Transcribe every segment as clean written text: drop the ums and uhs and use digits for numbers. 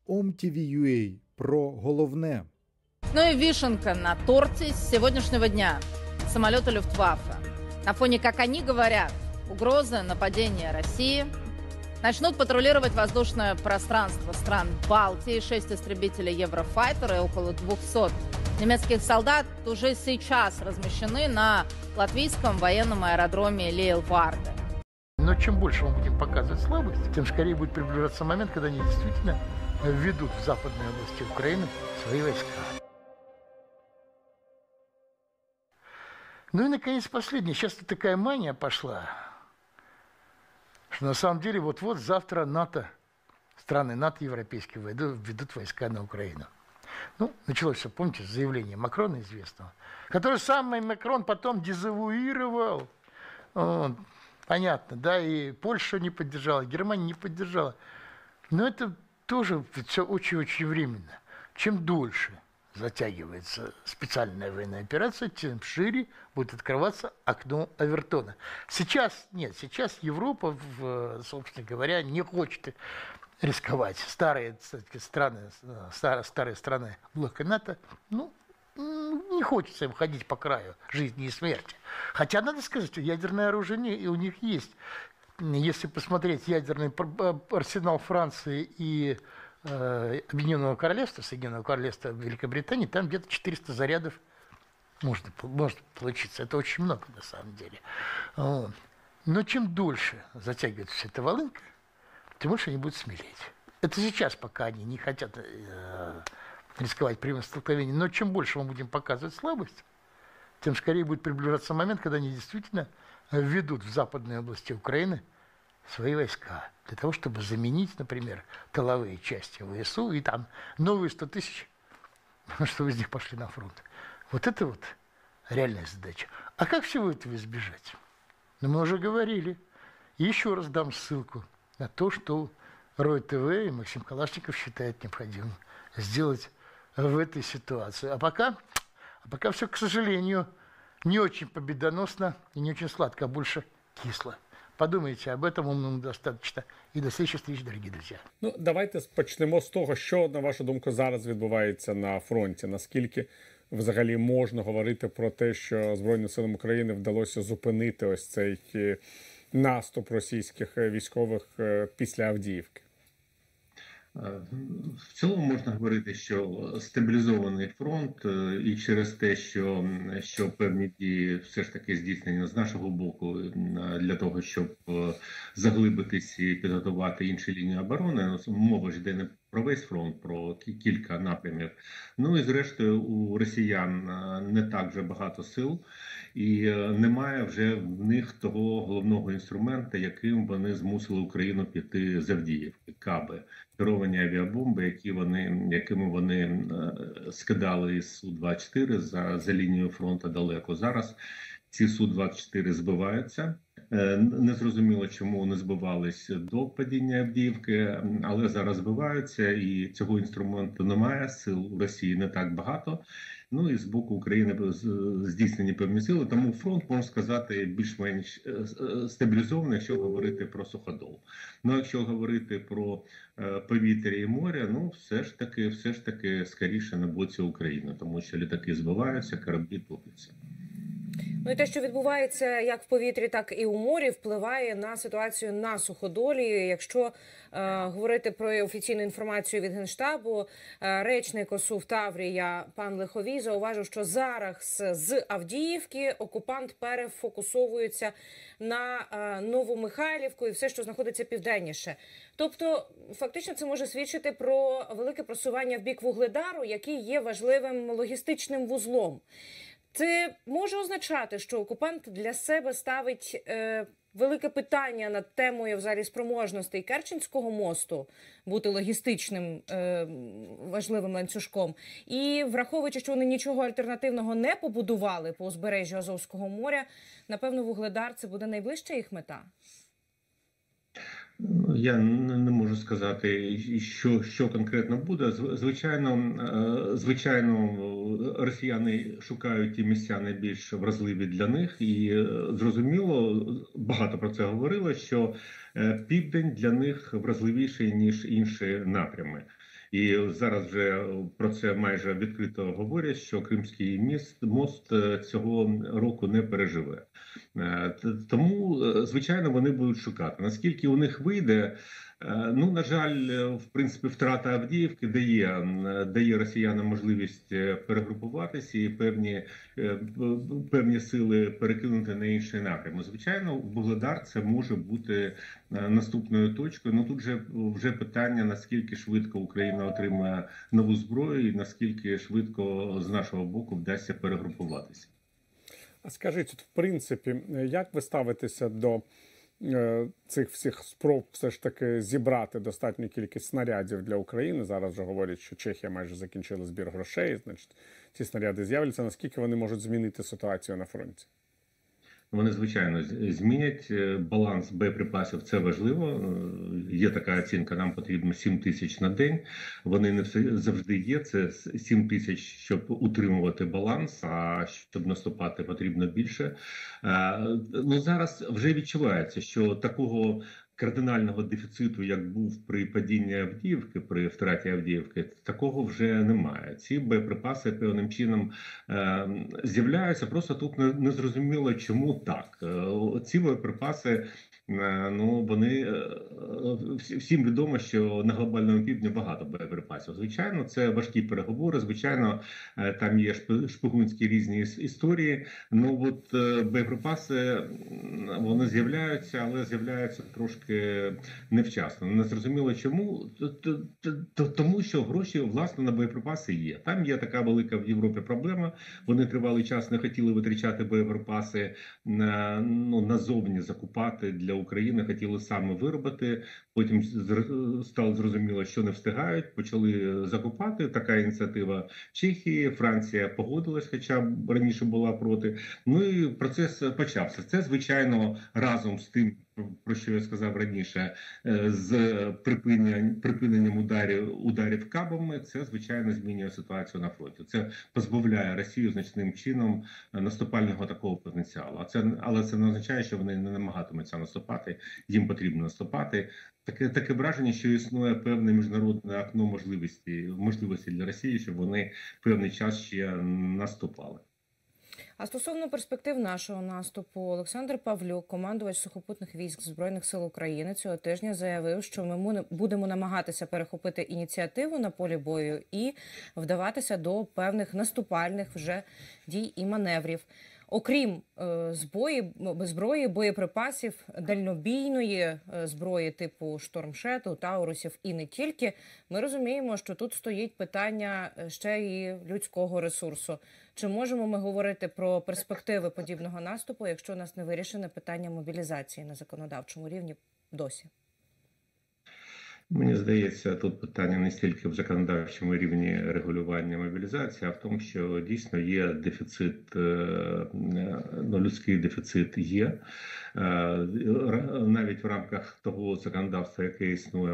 OMTV.ua про головне. Ну и вишенка на торте с сегодняшнего дня. Самолеты Люфтваффе. На фоне, как они говорят, угрозы нападения России начнут патрулировать воздушное пространство стран Балтии. 6 истребителей Еврофайтер и около 200 немецких солдат уже сейчас размещены на латвийском военном аэродроме Лейелварде. Но чем больше мы будем показывать слабость, тем скорее будет приближаться момент, когда они действительно введут в западные области Украины свои войска. Ну и, наконец, последнее. Сейчас такая мания пошла, что на самом деле вот-вот завтра НАТО, страны НАТО европейские введут войска на Украину. Ну, началось все, помните, с заявления Макрона известного, который сам Макрон потом дезавуировал. Понятно, да, и Польша не поддержала, Германия не поддержала. Но это тоже все очень-очень временно. Чем дольше затягивается специальная военная операция, тем шире будет открываться окно Овертона. Сейчас нет, сейчас Европа, собственно говоря, не хочет рисковать. Старые страны блока НАТО, не хочется им ходить по краю жизни и смерти. Хотя, надо сказать, ядерное оружие у них есть. Если посмотреть ядерный арсенал Франции и Объединенного Королевства, Соединенного Королевства Великобритании, там где-то 400 зарядов может получиться. Это очень много, на самом деле. Но чем дольше затягивается вся эта волынка, тем больше они будут смелеть. Это сейчас, пока они не хотят рисковать прямым столкновением. Но чем больше мы будем показывать слабость, тем скорее будет приближаться момент, когда они действительно введут в западные области Украины свои войска. Для того, чтобы заменить, например, тыловые части ВСУ и там новые 100 тысяч, чтобы из них пошли на фронт. Вот это вот реальная задача. А как всего этого избежать? Ну, мы уже говорили. И еще раз дам ссылку на то, что Рой ТВ и Максим Калашников считают необходимым сделать в этой ситуации. А пока все, к сожалению, не очень победоносно и не очень сладко, а больше кисло. Подумайте об этом, умному достаточно. І до слідчих зустріч, дорогі друзі. Ну, давайте почнемо з того, що, на вашу думку, зараз відбувається на фронті. Наскільки взагалі можна говорити про те, що Збройним силам України вдалося зупинити ось цей наступ російських військових після Авдіївки? В цілому можна говорити, що стабілізований фронт і через те, що певні дії все ж таки здійснені з нашого боку для того, щоб заглибитись і підготувати інші лінії оборони, мова ж йде не про весь фронт, про кілька напрямів. Ну і зрештою у росіян не так вже багато сил і немає вже в них того головного інструмента, яким вони змусили Україну піти з Авдіївки, каби. Керовані авіабомби, якими вони скидали із Су-24 за лінією фронту далеко. Зараз ці Су-24 збиваються. Незрозуміло, чому не збивались до падіння Авдіївки, але зараз збиваються, і цього інструменту немає, сил у Росії не так багато. Ну і з боку України здійснені певні сили, тому фронт, можна сказати, більш-менш стабілізований, якщо говорити про Суходол. Ну, якщо говорити про повітря і море, ну, все ж таки скоріше на боці України, тому що літаки збиваються, кораблі топляться. Ну і те, що відбувається як в повітрі, так і у морі, впливає на ситуацію на Суходолі. Якщо говорити про офіційну інформацію від Генштабу, речник ОСУ в Таврія пан Лиховій зауважив, що зараз з Авдіївки окупант перефокусовується на Новомихайлівку і все, що знаходиться південніше. Тобто, фактично, це може свідчити про велике просування в бік Вугледару, який є важливим логістичним вузлом. Це може означати, що окупант для себе ставить велике питання над темою взагалі спроможностей Керченського мосту бути логістичним важливим ланцюжком. І враховуючи, що вони нічого альтернативного не побудували по узбережжю Азовського моря, напевно, Вугледар – це буде найближча їх мета? Я не можу сказати, що конкретно буде. Звичайно, росіяни шукають ті місця найбільш вразливі для них. І зрозуміло, багато про це говорили, що південь для них вразливіший, ніж інші напрями. І зараз вже про це майже відкрито говорять, що Кримський мост цього року не переживе. Тому, звичайно, вони будуть шукати. Наскільки у них вийде, ну, на жаль, в принципі, втрата Авдіївки дає росіянам можливість перегрупуватися і певні сили перекинути на інший напрям. Звичайно, Вугледар це може бути наступною точкою. Ну, тут вже питання, наскільки швидко Україна отримає нову зброю і наскільки швидко з нашого боку вдасться перегрупуватися. А скажіть, в принципі, як ви ставитеся до цих всіх спроб все ж таки зібрати достатню кількість снарядів для України? Зараз вже говорять, що Чехія майже закінчила збір грошей, значить, ці снаряди з'являться. Наскільки вони можуть змінити ситуацію на фронті? Вони, звичайно, змінять баланс боєприпасів, це важливо. Є така оцінка, нам потрібно 7 тисяч на день. Вони не завжди є, це 7 тисяч, щоб утримувати баланс, а щоб наступати потрібно більше. Ну, зараз вже відчувається, що такого кардинального дефіциту, як був при падінні Авдіївки, при втраті Авдіївки, такого вже немає. Ці боєприпаси певним чином з'являються, просто тут не зрозуміло, чому так. Ці боєприпаси, ну, вони, всім відомо, що на глобальному півдні багато боєприпасів. Звичайно, це важкі переговори, звичайно, там є шпигунські різні історії. Ну, от боєприпаси, вони з'являються, але з'являються трошки невчасно. Не зрозуміло чому. Тому що гроші, власне, на боєприпаси є. Там є така велика в Європі проблема. Вони тривалий час не хотіли витрачати боєприпаси назовні закупати для України, хотіли саме виробити. Потім стало зрозуміло, що не встигають, почали закупати. Така ініціатива Чехії, Франція погодилась, хоча раніше була проти. Ну і процес почався. Це, звичайно, разом з тим, про що я сказав раніше, з припиненням ударів кабами, це, звичайно, змінює ситуацію на фронті. Це позбавляє Росію значним чином наступального такого потенціалу. Але це не означає, що вони не намагатимуться наступати, їм потрібно наступати. Таке враження, що існує певне міжнародне окно можливості для Росії, щоб вони певний час ще наступали. А стосовно перспектив нашого наступу, Олександр Павлюк, командувач сухопутних військ Збройних сил України, цього тижня заявив, що ми будемо намагатися перехопити ініціативу на полі бою і вдаватися до певних наступальних вже дій і маневрів. Окрім зброї, боєприпасів, дальнобійної зброї типу Штормшету, Таурусів і не тільки, ми розуміємо, що тут стоїть питання ще і людського ресурсу. Чи можемо ми говорити про перспективи подібного наступу, якщо у нас не вирішене питання мобілізації на законодавчому рівні досі? Мені здається, тут питання не стільки в законодавчому рівні регулювання мобілізації, а в тому, що дійсно є дефіцит, людський дефіцит є. Навіть в рамках того законодавства, яке існує,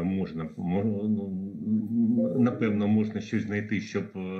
напевно, можна щось знайти, щоб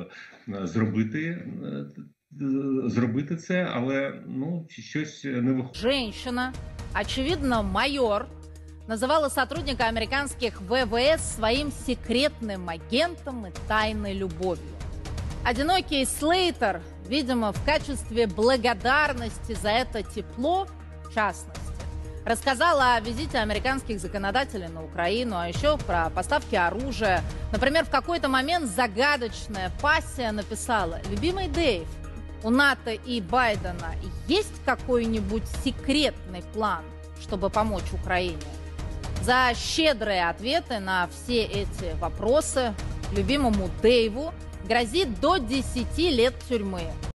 зробити це, але щось не виходить. Женщина, очевидно, майор, называла сотрудника американских ВВС своим секретным агентом и тайной любовью. Одинокий Слейтер, видимо, в качестве благодарности за это тепло, в частности, рассказала о визите американских законодателей на Украину, а еще про поставки оружия. Например, в какой-то момент загадочная пассия написала: «Любимый Дэйв, у НАТО и Байдена есть какой-нибудь секретный план, чтобы помочь Украине?» За щедрые ответы на все эти вопросы любимому Дэйву грозит до 10 лет тюрьмы.